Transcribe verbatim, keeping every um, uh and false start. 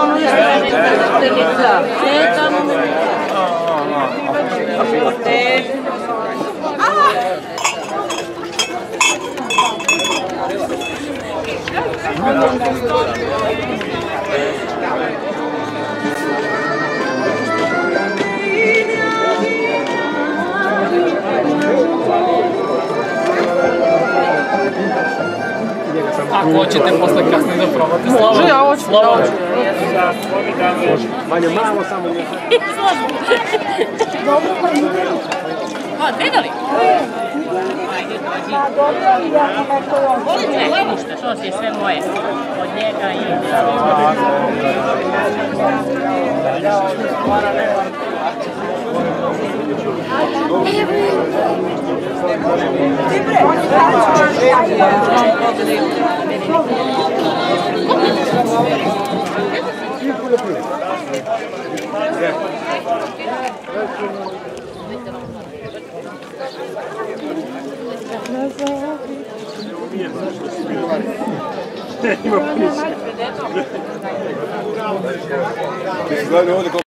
ono je stenica. Ne, tamo... Ako hoćete posle kasnije da probate Slovo. Može, ja hoću. Slovo. Manje malo samo ne. Dobro, pa ide. A, gledali? Ajde, dođi. Volite, ništa, što si je sve moje. Od njega i... Ima pisa.